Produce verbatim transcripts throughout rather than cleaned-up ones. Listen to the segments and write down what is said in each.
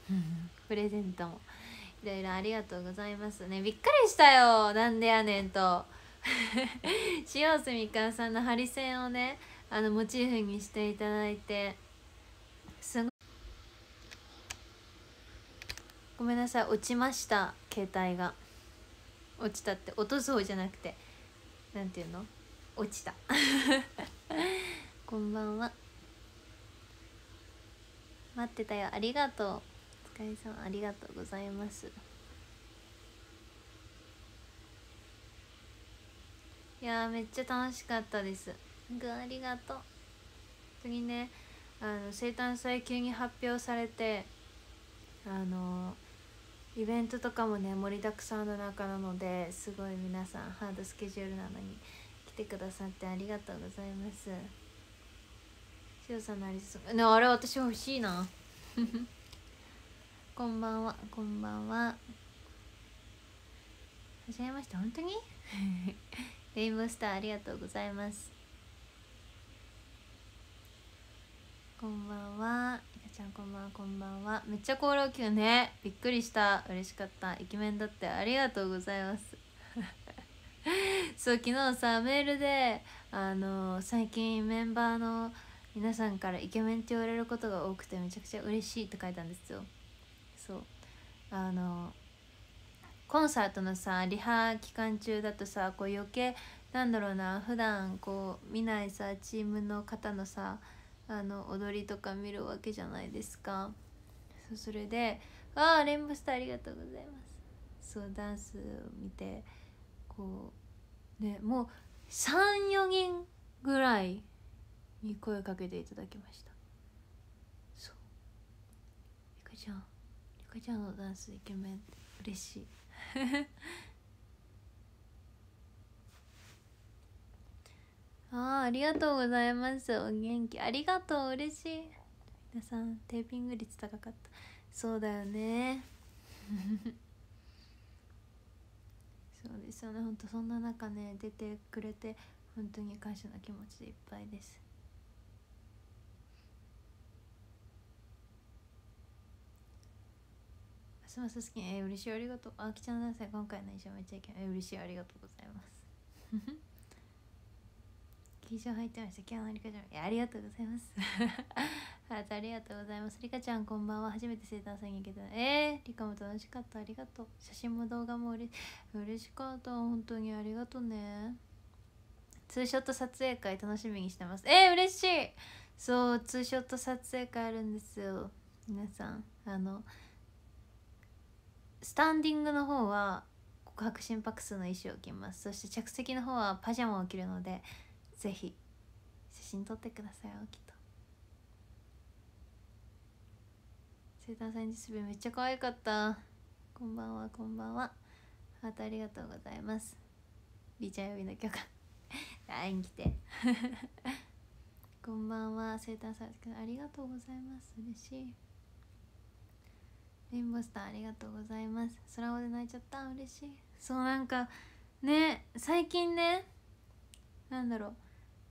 プレゼントもいろいろありがとうございますね。びっくりしたよ、なんでやねんと塩瀬みかんさんのハリセンをね、あのモチーフにしていただいて、すごいごめんなさい、落ちました。携帯が落ちたって、落とそうじゃなくて、なんていうの、落ちたこんばんは、待ってたよ、ありがとう、お疲れ様、ありがとうございます。いやー、めっちゃ楽しかったです。ぐありがとう。次ね、あの生誕祭急に発表されて、あのイベントとかもね盛りだくさんの中なので、すごい皆さんハードスケジュールなのに来てくださってありがとうございます。しおさんのありそうね、あれ私欲しいなこんばんは、こんばんは。はじめまして、本当にレインボースターありがとうございます。こんばんは、いかちゃんこんばんは、こんばんは。めっちゃ高老級ね、びっくりした、嬉しかった、イケメンだってありがとうございますそう、昨日さメールで、あの最近メンバーの皆さんからイケメンって言われることが多くてめちゃくちゃ嬉しいって書いたんですよ。そう、あのコンサートのさリハ期間中だとさ、こう余計なんだろうな、普段こう見ないさチームの方のさ、あの踊りとか見るわけじゃないですか。そう、それで「ああレインボースターありがとうございます」、そうダンスを見て、こうね、もうさん、よにんぐらいに声かけていただきました。そう、リカちゃん、リカちゃんのダンスイケメンって嬉しいあー、ありがとうございます。お元気、ありがとう、嬉しい。皆さんテーピング率高かった。そうだよねそうですよね、ほんとそんな中ね出てくれて本当に感謝の気持ちでいっぱいです。ますます好き、えー、嬉しい、ありがとう。あきちゃんのさん今回の衣装めっちゃいけない、えー、嬉しい、ありがとうございます記事入ってました、今日のりかちゃん、いやありがとうございますハートありがとうございます。りかちゃんこんばんは、初めて生誕祭に行けた。えー、りかも楽しかった、ありがとう。写真も動画もうれ嬉しかった、本当にありがとうね。ツーショット撮影会楽しみにしてます。えー、嬉しい。そう、ツーショット撮影会あるんですよ。皆さん、あのスタンディングの方は告白心拍数の衣装を着ます。そして着席の方はパジャマを着るので、ぜひ写真撮ってくださいよ。きっと生誕祭日めっちゃ可愛かった。こんばんは、こんばんは。ハートありがとうございます。リーちゃん呼びの許可会いに来てこんばんは、生誕祭ありがとうございます、嬉しい。レインボースターありがとうございます。空をで泣いちゃった、嬉しい。そう、なんかね、最近ね、なんだろう、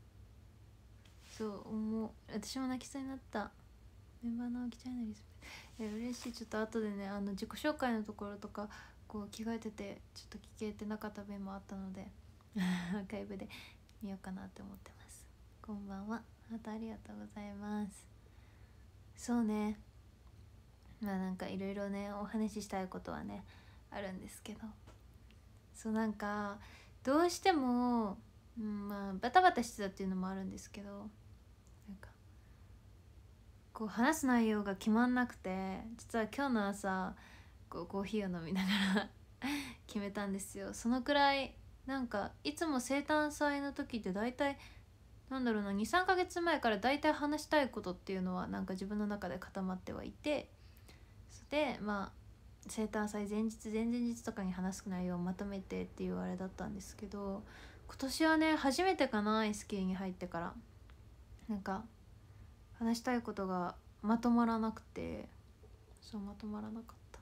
そう思う、私も泣きそうになった。メンバーのきちゃんのリスペ、え嬉しい。ちょっと後でね、あの自己紹介のところとかこう着替えててちょっと聞けてなかった面もあったのでアーカイブで見ようかなって思ってます。こんばんは、またありがとうございます。そうね、まあなんかいろいろねお話ししたいことはねあるんですけど、そうなんかどうしても、うん、まあバタバタしてたっていうのもあるんですけど、なんかこう話す内容が決まんなくて、実は今日の朝こうコーヒーを飲みながら決めたんですよ。そのくらいなんかいつも生誕祭の時って大体なんだろうな、にさんかげつまえから大体話したいことっていうのはなんか自分の中で固まってはいて、でまあ生誕祭前日前々日とかに話す内容をまとめてっていうあれだったんですけど、今年はね初めてかな、 エスケー に入ってからなんか話したいことがまとまらなくて、そうまとまらなかった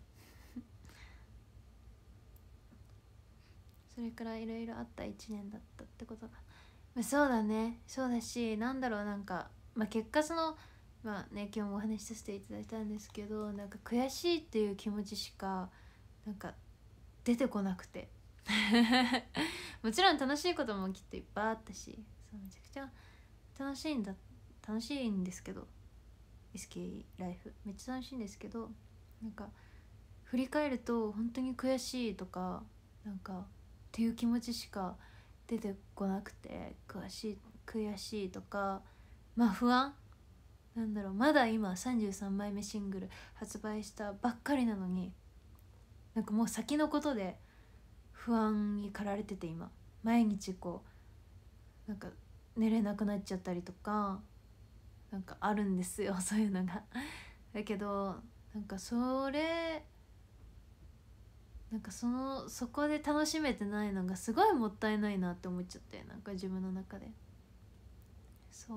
それくらいいろいろあったいちねんだったってことが、まあ、そうだね、そうだし、なんだろう、なんか、まあ、結果そのまあね今日もお話しさせていただいたんですけど、なんか悔しいっていう気持ちしかなんか出てこなくてもちろん楽しいこともきっといっぱいあったし、そうめちゃくちゃ楽しいんだ楽しいんですけど エスケー ライフめっちゃ楽しいんですけど、なんか振り返ると本当に悔しいとかなんかっていう気持ちしか出てこなくて、悔しい悔しいとか、まあ不安なんだろう、まだ今さんじゅうさんまいめシングル発売したばっかりなのに、なんかもう先のことで不安に駆られてて、今毎日こうなんか寝れなくなっちゃったりとかなんかあるんですよそういうのがだけどなんかそれなんかそのそこで楽しめてないのがすごいもったいないなって思っちゃって、なんか自分の中でそう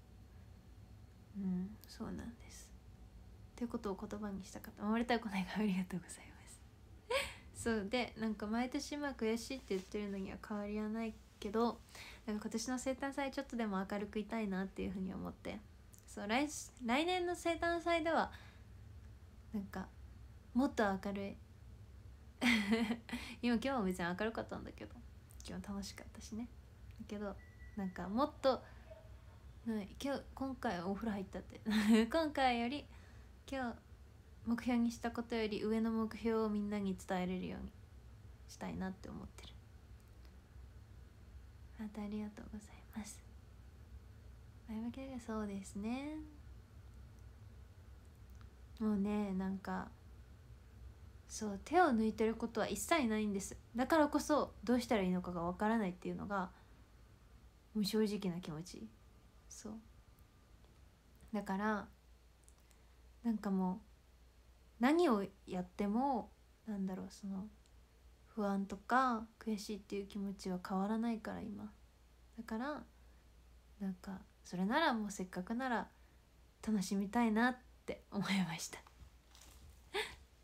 うんそうなんですっていうことを言葉にしたかった。守りたい子ねがありがとうございますそうで、なんか毎年まあ悔しいって言ってるのには変わりはないけど、なんか今年の生誕祭ちょっとでも明るくいたいなっていうふうに思って、そう来来年の生誕祭ではなんかもっと明るい今今日も別に明るかったんだけど今日楽しかったしね、だけどなんかもっと今日今回お風呂入ったって今回より今日目標にしたことより上の目標をみんなに伝えれるようにしたいなって思ってる。またありがとうございます。前向きだけどそうですね、もうねなんかそう手を抜いてることは一切ないんです。だからこそどうしたらいいのかがわからないっていうのがもう正直な気持ち。そうだからなんかもう何をやってもなんだろう、その不安とか悔しいっていう気持ちは変わらないから今だから、なんかそれならもうせっかくなら楽しみたいなって思いましたって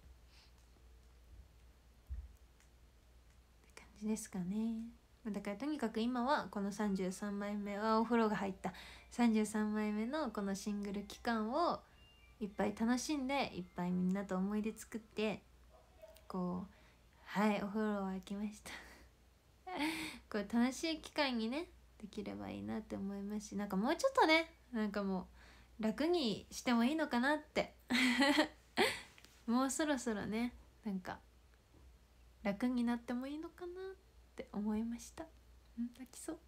感じですかね。だからとにかく今はこのさんじゅうさんまいめはお風呂が入ったさんじゅうさんまいめのこのシングル期間をいっぱい楽しんで、いっぱいみんなと思い出作ってこうはいお風呂は来ましたこう楽しい期間にねできればいいなって思いますし、なんかもうちょっとねなんかもう楽にしてもいいのかなってもうそろそろねなんか楽になってもいいのかなって思いました。うん泣きそう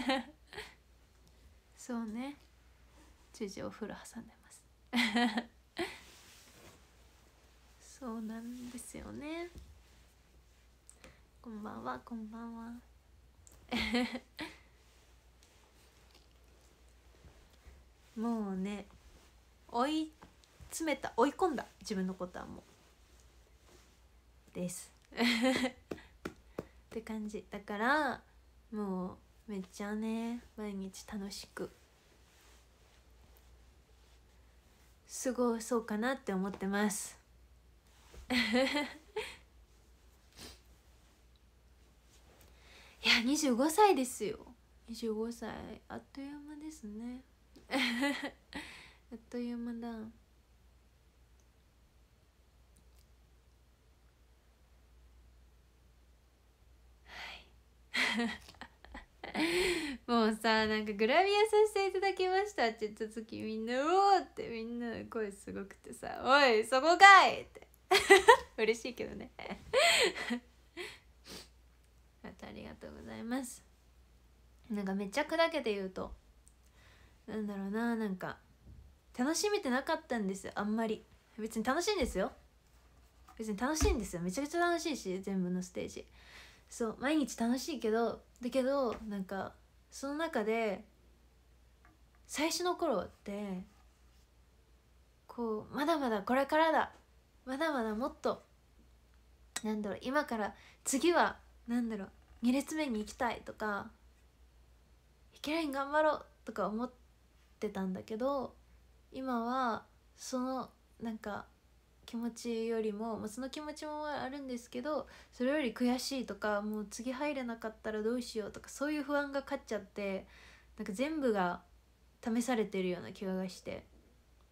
そうね、中々お風呂挟んでますそうなんですよね。こんばんはこんばんはもうね追い詰めた追い込んだ自分のことはもうですって感じだから、もうめっちゃね毎日楽しく過ごそうかなって思ってますいやにじゅうごさいですよ。にじゅうごさいあっという間ですねあっという間だ。もうさなんかグラビアさせていただきましたって言った時みんなうおーってみんなの声すごくてさおいそこかいって嬉しいけどねまたありがとうございます。なんかめっちゃ砕けて言うとなんだろうな、なんか楽しめてなかったんですよあんまり。別に楽しいんですよ別に楽しいんですよめちゃくちゃ楽しいし全部のステージそう毎日楽しいけどだけどなんかその中で最初の頃ってこうまだまだこれからだまだまだもっとなんだろう今から次はなんだろうに列目に行きたいとかヒケライン頑張ろうとか思ってたんだけど、今はそのなんか気持ちよりも、まあ、その気持ちもあるんですけどそれより悔しいとかもう次入れなかったらどうしようとかそういう不安が勝っちゃってなんか全部が試されてるような気がして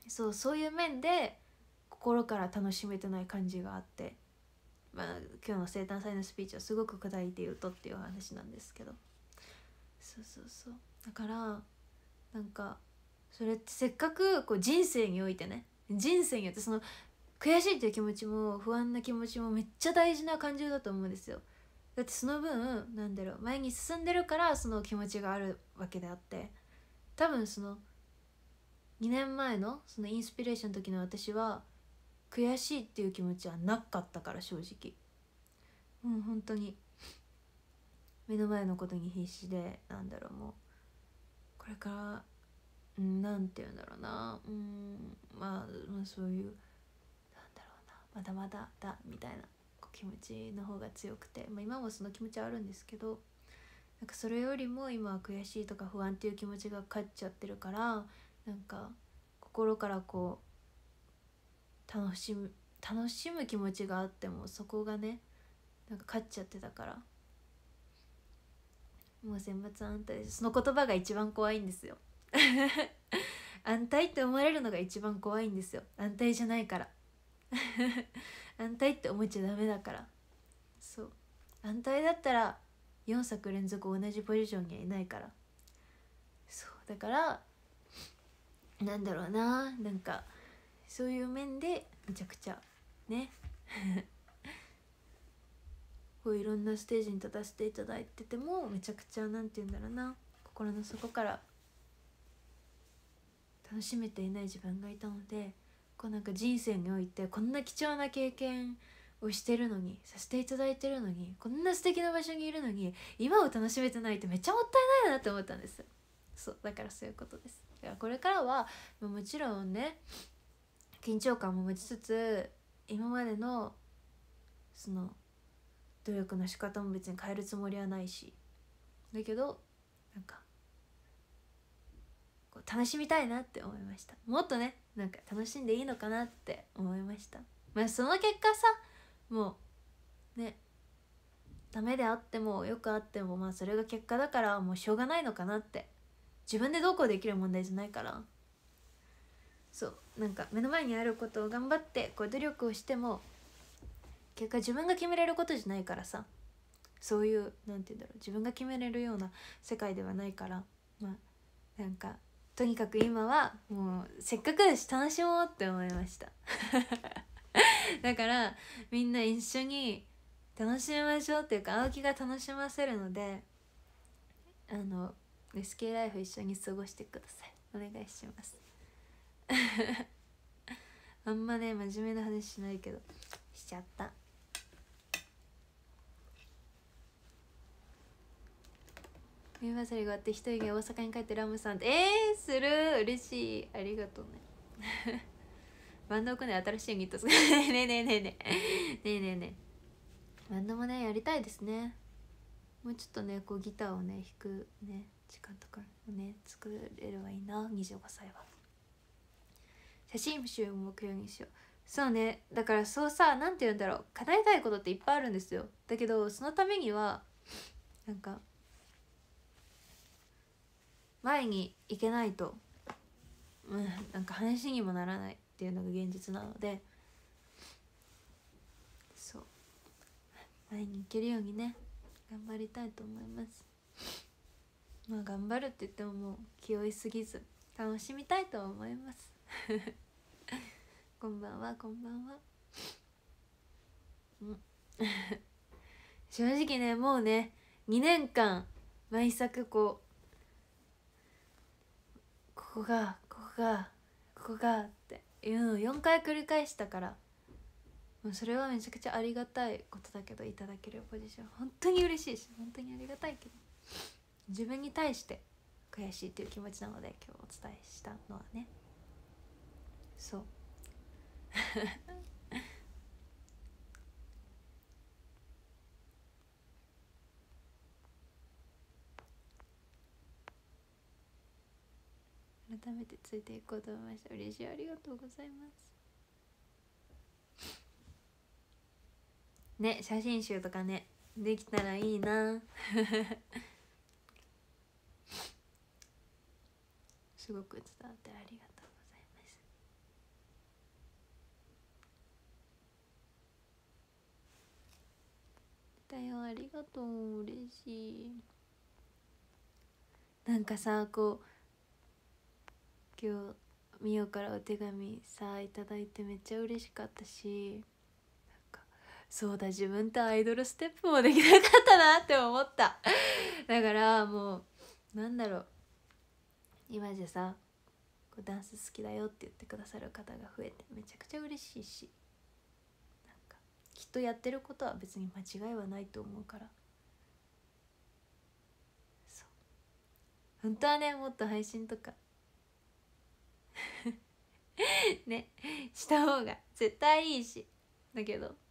そうそういう面で心から楽しめてない感じがあって、まあ、今日の生誕祭のスピーチはすごく砕いて言うとっていう話なんですけど、そうそうそう、だからなんかそれってせっかくこう人生においてね、人生においてその悔しいっていう気持ちも不安な気持ちもめっちゃ大事な感情だと思うんですよ。だってその分なんだろう、前に進んでるからその気持ちがあるわけであって、多分そのにねんまえのそのインスピレーションの時の私は悔しいっていう気持ちはなかったから、正直もう本当に目の前のことに必死で、なんだろう、もうこれからうんなんて言うんだろうな、うん、まあ、まあそういうなんだろうな、まだまだだみたいなこう気持ちの方が強くて、まあ、今もその気持ちはあるんですけど、なんかそれよりも今は悔しいとか不安っていう気持ちが勝っちゃってるから、なんか心からこう楽しむ楽しむ気持ちがあってもそこがねなんか勝っちゃってたから、もう選抜安泰です。その言葉が一番怖いんですよ安泰って思われるのが一番怖いんですよ。安泰じゃないから安泰って思っちゃダメだから。そう、安泰だったらよんさく連続同じポジションにはいないから。そうだからなんだろうな、なんかそういう面でめちゃくちゃねこういろんなステージに立たせていただいててもめちゃくちゃなんて言うんだろうな、心の底から楽しめていない自分がいたので、こうなんか人生においてこんな貴重な経験をしてるのに、させていただいてるのに、こんな素敵な場所にいるのに今を楽しめてないってめっちゃもったいないなって思ったんですよ。そうだからそういうことです。だからこれからはもちろんね緊張感も持ちつつ、今までのその努力の仕方も別に変えるつもりはないし、だけどなんかこう楽しみたいなって思いました。もっとねなんか楽しんでいいのかなって思いました。まあその結果さ、もうねダメであってもよくあってもまあそれが結果だからもうしょうがないのかなって、自分でどうこうできる問題じゃないから、そうなんか目の前にあることを頑張ってこう努力をしても結果自分が決めれることじゃないからさ、そういうなんて言うんだろう、自分が決めれるような世界ではないから、まあなんかとにかく今はもうせっかくだし楽しもうって思いましただからみんな一緒に楽しみましょうっていうか、青木が楽しませるので、あの エスケー ライフ一緒に過ごしてください。お願いしますあんまね真面目な話しないけどしちゃった。ユニバーサルがあって一人が大阪に帰ってラムさんってえー、する嬉しい、ありがとうねバンドを組んで新しいユニットねえねえねえねえねえねえねえねえバンドもねやりたいですね。もうちょっとねこうギターをね弾くね時間とかをね作れればいいな。にじゅうごさいは写真集を目標にしよう。そうね、だからそうさ、なんて言うんだろう、叶えたいことっていっぱいあるんですよ。だけどそのためにはなんか前に行けないと、うん、なんか話にもならないっていうのが現実なので、そう前に行けるようにね頑張りたいと思います。まあ頑張るって言ってももう気負いすぎず楽しみたいと思いますこんばんはこんばんはうん正直ねもうねにねんかん毎作こうここがここがここがっていうのをよんかい繰り返したから、もうそれはめちゃくちゃありがたいことだけど、いただけるポジション本当に嬉しいし本当にありがたいけど、自分に対して悔しいという気持ちなので今日お伝えしたのはね、そう改めてついていこうと思いました。嬉しい、ありがとうございますね。写真集とかねできたらいいなすごく伝わってありがとうございます。 だよ、ありがとう、嬉しい。なんかさ、こう今日みおからお手紙さいただいてめっちゃ嬉しかったし、なんかそうだ、自分ってアイドルステップもできなかったなって思っただからもうなんだろう、今じゃさこうダンス好きだよって言ってくださる方が増えてめちゃくちゃ嬉しいし、なんかきっとやってることは別に間違いはないと思うから、そう本当はねもっと配信とかねした方が絶対いいし、だけどなんか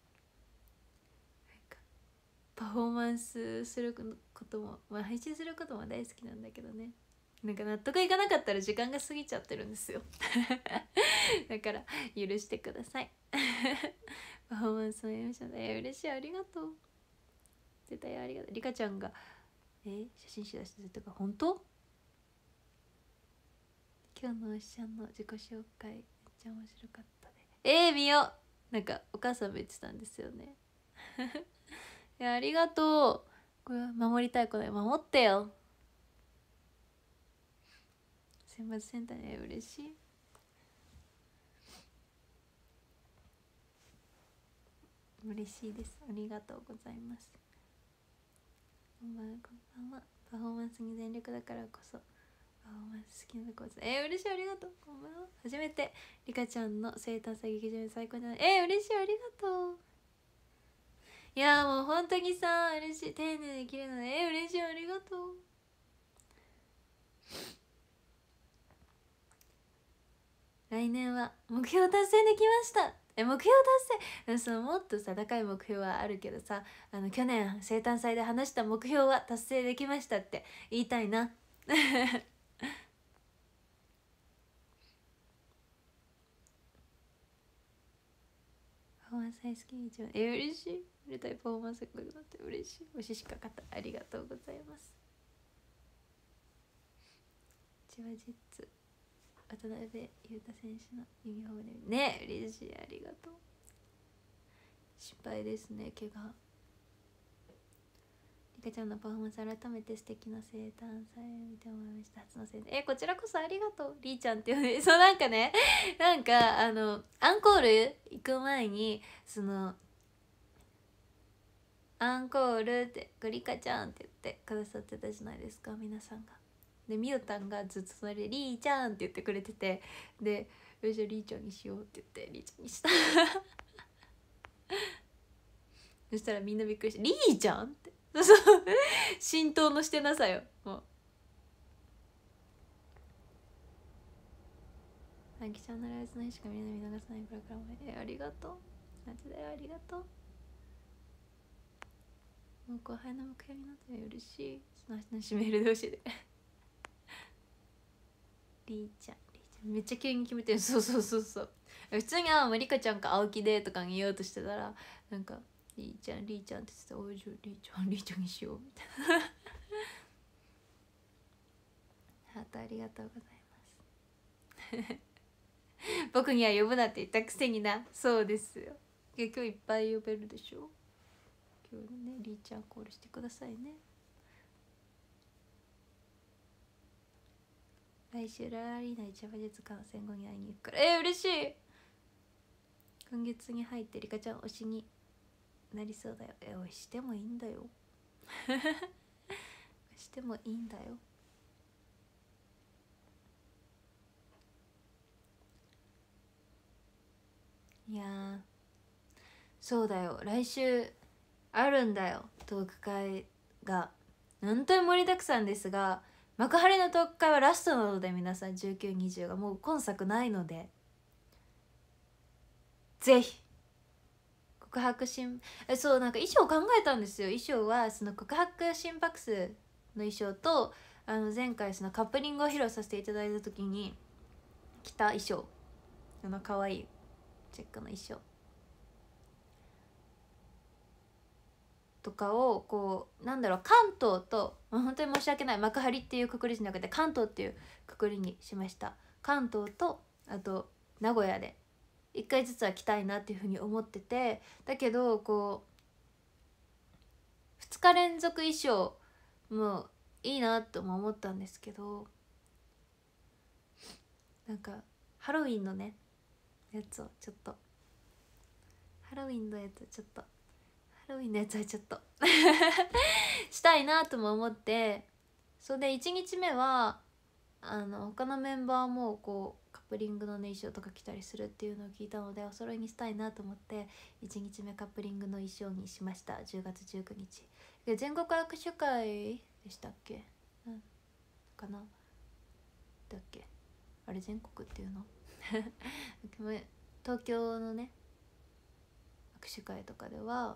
パフォーマンスすることも、まあ配信することも大好きなんだけどね、なんか納得いかなかったら時間が過ぎちゃってるんですよだから許してくださいパフォーマンスもやりましたね。嬉しい、ありがとう、絶対ありがとう。リカちゃんがえ写真集出してたから本当？今日のおっしゃんの自己紹介めっちゃ面白かったね。えー、見よう、なんかお母さんも言ってたんですよねいやありがとう、これ守りたい子だよ、守ってよ。選抜センターね、嬉しい。嬉しいです、ありがとうございます。こんばんは、こんばんは。パフォーマンスに全力だからこそパフォーマンス好きなとこです。えー、嬉しい、ありがとう。こんばんは。初めてリカちゃんの生誕祭劇場で最高じゃない。えー、嬉しい、ありがとう。いやもう本当にさ嬉しい、丁寧で綺麗なの。えー、嬉しい、ありがとう。来年は目標達成できました。え目標達成、そのもっとさ高い目標はあるけどさ、あの去年生誕祭で話した目標は達成できましたって言いたいなパフォーマンス大好きに一番、え嬉しい、売れたいパフォーマンスがなくなって嬉しい。おししかかった、ありがとうございます。千葉ジェッツ渡辺裕太選手のユニフォームでね、嬉しい、ありがとう。心配ですね、怪我。リカちゃんのパフォーマンス改めて素敵な生誕祭見て思いました。初の生誕、えこちらこそありがとう。リーちゃんっていうね、そうなんかねなんかあのアンコール行く前にそのアンコールってリカちゃんって言ってくださってたじゃないですか、皆さんが。でみおたんがずっと隣でリーちゃんって言ってくれてて、でよしじゃあリーちゃんにしようって言ってリーちゃんにしたそしたらみんなびっくりしてリーちゃんってそう浸透のしてなさよ、もう。あきちゃんのライブの日しか見れない、見逃さない、これからもえありがとう、マジでありがとう。もう後輩の目標になったら嬉しい。その人のメール同士でリーちゃんリーちゃんめっちゃ急に決めてる。そうそうそうそう、普通にあもうリカちゃんか青木でとか言おうとしてたらなんかリーちゃんリーちゃんって言ってた。おいじゃあリーちゃんリーちゃんにしようみたいなハートありがとうございます僕には呼ぶなって言ったくせにな。そうですよ、今日いっぱい呼べるでしょ。今日ねリーちゃんコールしてくださいね。来週ララリーナ一話術観戦後に会いに行くからえー、嬉しい。今月に入ってリカちゃん推しになりそうだよ。え推してもいいんだよ推してもいいんだよ。いやそうだよ、来週あるんだよトーク会が。本当に盛りだくさんですが、幕張のトーク会はラストなので皆さんじゅうく、にじゅうがもう今作ないのでぜひ告白心えそうなんか衣装考えたんですよ。衣装はその告白心拍数の衣装とあの前回そのカップリングを披露させていただいた時に着た衣装、あの可愛いチェックの衣装とかをこうなんだろう関東と、まあ、本当に申し訳ない幕張っていうくくりじゃなくて関東っていうくくりにしました。関東とあと名古屋でいっかいずつは着たいなっていうふうに思ってて、だけどこつか連続衣装もいいなとも思ったんですけど、なんかハロウィンのねやつをちょっとハロウィンのやつちょっとハロウィンのやつはちょっとしたいなとも思って、それでいちにちめはあの他のメンバーもこうカップリングの、ね、衣装とか着たりするっていうのを聞いたので、お揃いにしたいなと思っていちにちめカップリングの衣装にしました。じゅうがつじゅうくにちで全国握手会でしたっけ、なんかなだっけ、あれ全国っていうの東京のね握手会とかでは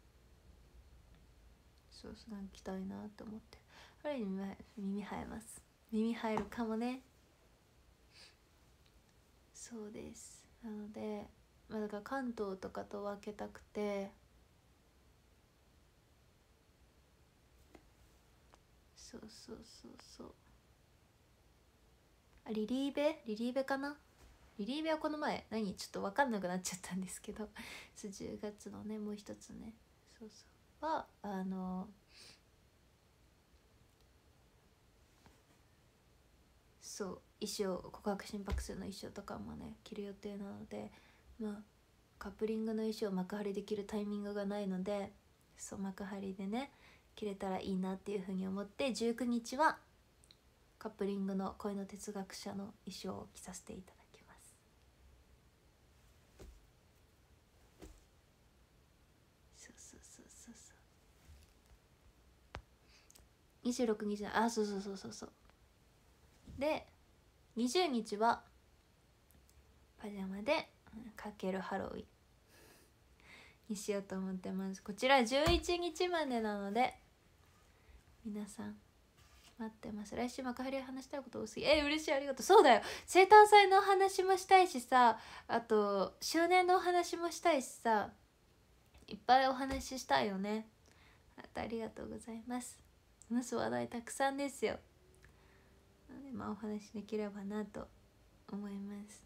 そうそうなんか着たいなと思って、あれ耳耳生えます耳生えるかもね。そうです。なので、まあ、だから関東とかと分けたくて、そうそうそうそう、あリリーベリリーベかな、リリーベはこの前何ちょっと分かんなくなっちゃったんですけどじゅうがつのねもう一つねそうそうはあのそう衣装告白心拍数の衣装とかもね着る予定なので、まあカップリングの衣装を幕張できるタイミングがないので、そう幕張でね着れたらいいなっていうふうに思って、じゅうくにちはカップリングの恋の哲学者の衣装を着させていただきます。そうそうそうそうそう、にじゅうろくにちあそうそうそうそうそうでにじゅうにちはパジャマでかけるハロウィンにしようと思ってます。こちらじゅういちにちまでなので皆さん待ってます。来週幕張で話したいこと多すぎ、えー、嬉しい、ありがとう。そうだよ、生誕祭の話もしたいしさ、あと周年のお話もしたいしさ、いっぱいお話ししたいよね。あとありがとうございます。話す話題たくさんですよ。なのでまあお話しできればなと思います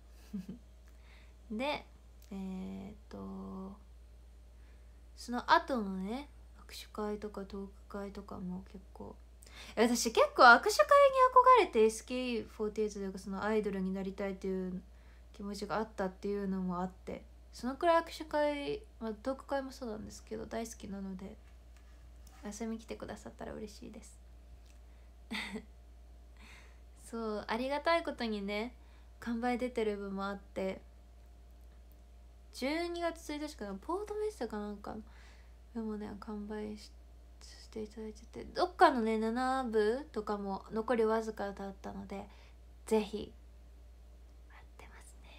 でえー、っとその後のね握手会とかトーク会とかも結構、私結構握手会に憧れて エスケーフォーティーエイト というかそのアイドルになりたいっていう気持ちがあったっていうのもあって、そのくらい握手会、まあ、トーク会もそうなんですけど大好きなので、遊びに来てくださったら嬉しいですそうありがたいことにね完売出てる分もあって、じゅうにがつついたちかな、ポートメッセかなんかでもね完売ししていただいてて、どっかのねななぶとかも残りわずかだったので、ぜひ待ってますね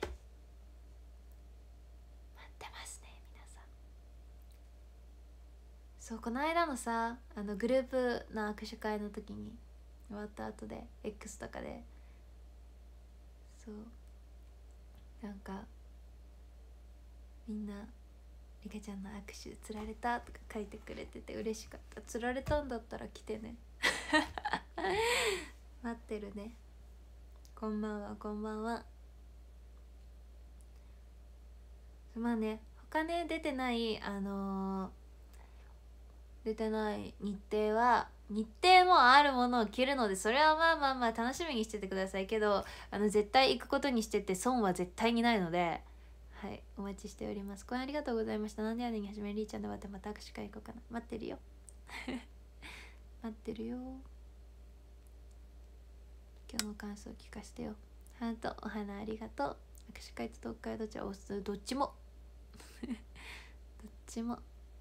待ってますね皆さん。そうこの間のさあのグループの握手会の時に終わった後で X とかでそうなんかみんなリカちゃんの握手つられたとか書いてくれてて嬉しかった。つられたんだったら来てね待ってるね。こんばんはこんばんは。まあね他ね出てないあのー、出てない日程は日程もあるものを着るので、それはまあまあまあ楽しみにしててくださいけど、あの絶対行くことにしてて損は絶対にないので、はいお待ちしております。これありがとうございました。なんでやねんにはじめりーちゃんでまたまた握手会行こうかな。待ってるよ待ってるよ。今日の感想聞かせてよ。ハートお花ありがとう。握手会とトーク会どちら押す？どっちもどっちも。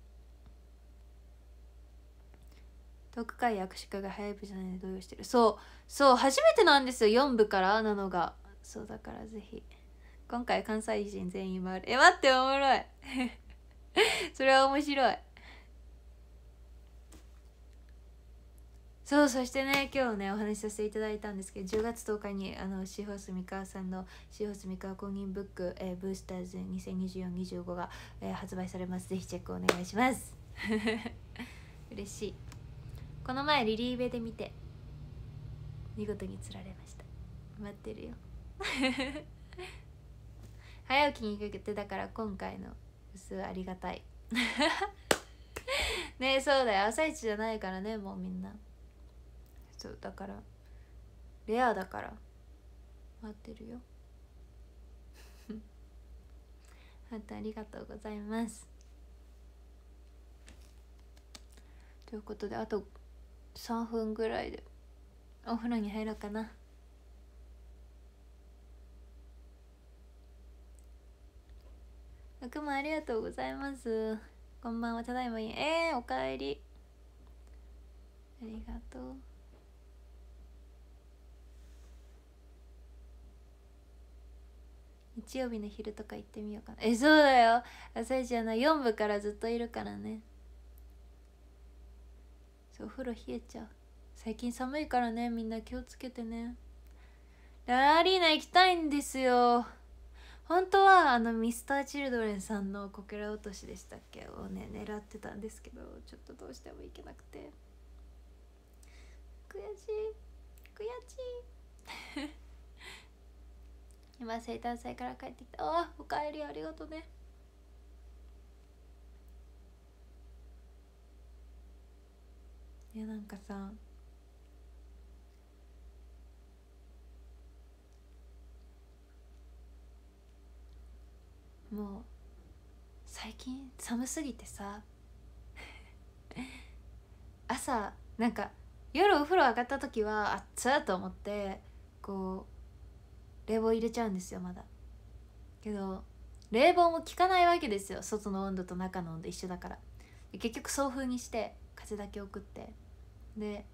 トーク会や握手会が早い部じゃないので動揺してる。そうそう初めてなんですよよんぶからなのが。そうだからぜひ今回関西人全員回る。え待っておもろいそれは面白い。そうそしてね今日ねお話しさせていただいたんですけど、じゅうがつとおかにあのシーホース三河さんのシーホース三河公認ブック、えー、ブースターズにせんにじゅうよん にじゅうごが、えー、発売されます。ぜひチェックお願いします嬉しい。この前リリーベで見て見事に釣られました。待ってるよ早起きにかけてだから今回の薄ありがたいね、そうだよ、朝一じゃないからね、もうみんな。そうだからレアだから待ってるよ。本当ありがとうございます。ということで、あとさんぷんぐらいでお風呂に入ろうかな。あくまありがとうございます。こんばんは、ただいまいい。えー、おかえり。ありがとう。日曜日の昼とか行ってみようかな。え、そうだよ、朝一はなよん部からずっといるからね。そう、お風呂冷えちゃう。最近寒いからね、みんな気をつけてね。ララアリーナ行きたいんですよ。本当はあのミスターチルドレンさんのこけら落としでしたっけをね狙ってたんですけど、ちょっとどうしても行けなくて悔しい悔しい。今生誕祭から帰ってきた。あ、おかえり、ありがとうね。いや、なんかさ、もう最近寒すぎてさ朝なんか夜お風呂上がった時は熱っと思ってこう冷房入れちゃうんですよ。まだけど冷房も効かないわけですよ、外の温度と中の温度一緒だから。結局送風にして風だけ送って、で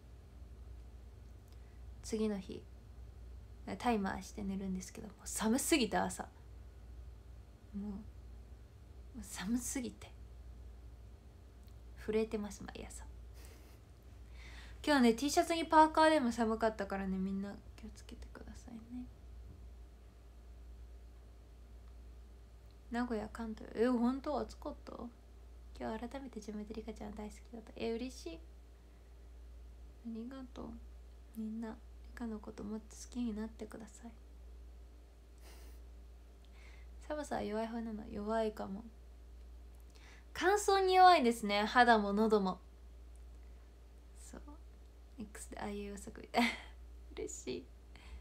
次の日タイマーして寝るんですけど、もう寒すぎて朝もう寒すぎて震えてます、毎朝。今日ね T シャツにパーカーでも寒かったからね、みんな気をつけてくださいね。名古屋、関東、え、本当暑かった。今日改めて自分でリカちゃん大好きだった。え、嬉しい、ありがとう。みんなリカのこともっと好きになってください。寒さは弱い方なの。弱いかも。乾燥に弱いですね、肌も喉も。そう X でああいう予測嬉しい。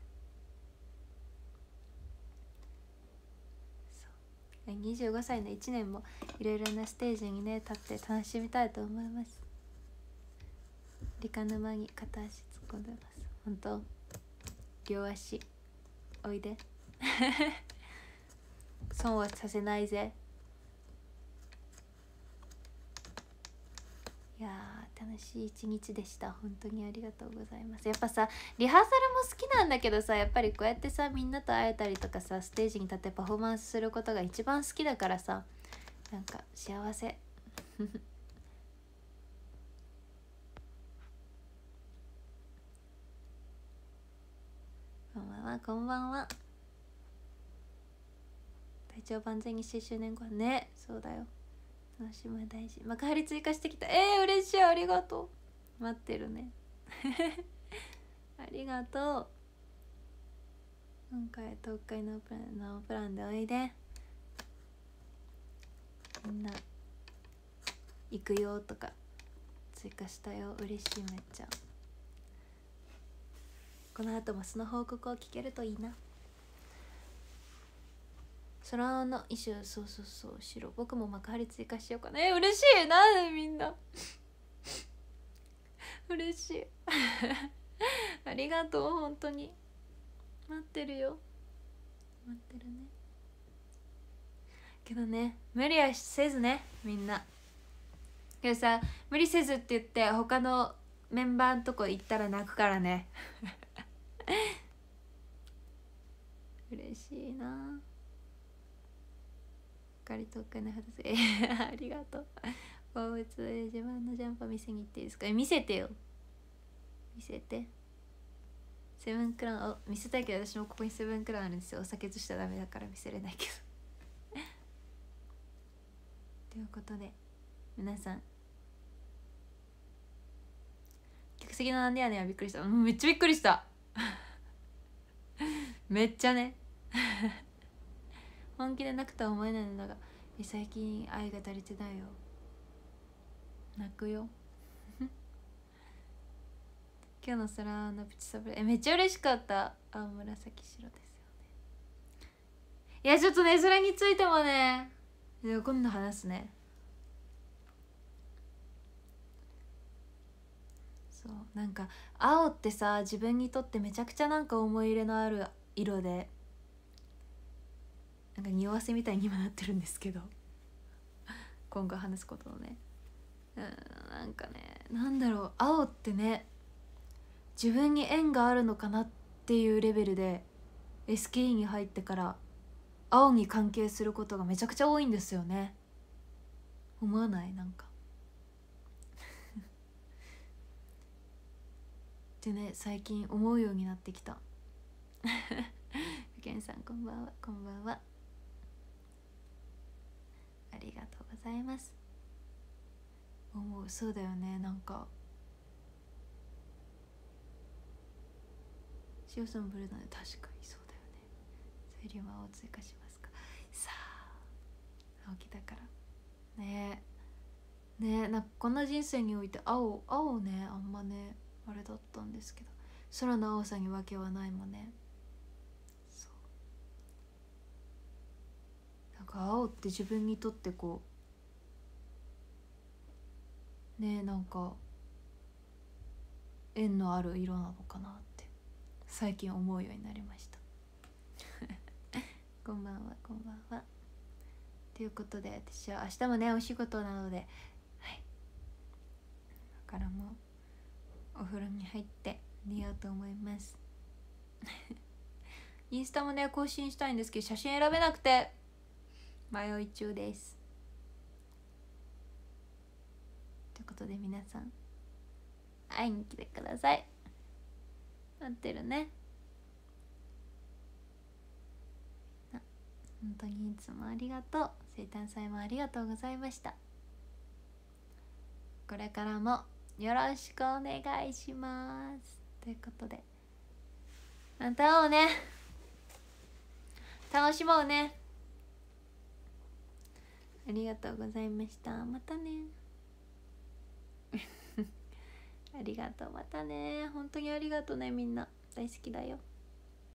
そうにじゅうごさいのいちねんもいろいろなステージにね立って楽しみたいと思います。リカ沼に片足突っ込んでます。本当両足おいで損はさせないぜ。いやー楽しい一日でした。本当にありがとうございます。やっぱさリハーサルも好きなんだけどさ、やっぱりこうやってさみんなと会えたりとかさ、ステージに立ってパフォーマンスすることが一番好きだからさ、なんか幸せこんばんは、こんばんは。体調万全にして周年後ね。そうだよ、楽しむ大事。幕張追加してきた。えー、嬉しい、ありがとう。待ってるねありがとう。今回東海ノープランノープランでおいで。みんな行くよとか追加したよ、嬉しい、めっちゃ。この後もその報告を聞けるといいな。空の衣装、そうそうそう、白。僕も幕張追加しようかな。えー、嬉しい。なんでみんな嬉しいありがとう、本当に待ってるよ、待ってるね。けどね、無理はせずね、みんな。けどさ、無理せずって言って他のメンバーのとこ行ったら泣くからね嬉しいな。かりとかね、ありがとう。動物で自分のジャンパー見せに行っていいですか。え、見せてよ、見せて。セブンクラウン、お、見せたいけど私もここにセブンクラウンあるんですよ。お酒としちゃダメだから見せれないけどということで皆さん、客席のなんでやねんはびっくりした。うん、めっちゃびっくりしためっちゃね本気でなくとは思えないのだが、最近愛が足りてないよ。 泣くよ今日の空のプチサブレ、えめっちゃ嬉しかった。青紫白ですよね。いやちょっとねそれについてもね今度話すね。そうなんか青ってさ自分にとってめちゃくちゃなんか思い入れのある色で、なんか匂わせみたいに今なってるんですけど今後話すことのね、うん、なんかねなんだろう、青ってね自分に縁があるのかなっていうレベルで エスケーイー に入ってから青に関係することがめちゃくちゃ多いんですよね。思わない？なんかってね最近思うようになってきたふけんさんこんばんは。こんばんは、ありがとうございます。思う、そうだよね。なんか塩さんブルーだね、確かにそうだよね。サイリウム青を追加しますか。さあ青木だからねえねえ、なんかこの人生において青青ねあんまねあれだったんですけど、空の青さにわけはないもんね。そうなんか青って自分にとってこうねえなんか縁のある色なのかなって最近思うようになりましたこんばんはこんばんは。ということで私は明日もねお仕事なので、はい、だからもうお風呂に入って寝ようと思いますインスタもね更新したいんですけど写真選べなくて迷い中です。ということで皆さん会いに来てください。待ってるね。本当にいつもありがとう。生誕祭もありがとうございました。これからもよろしくお願いします。ということでまた会おうね。楽しもうね。ありがとうございました。またねありがとう、またね。本当にありがとうね、みんな大好きだよ。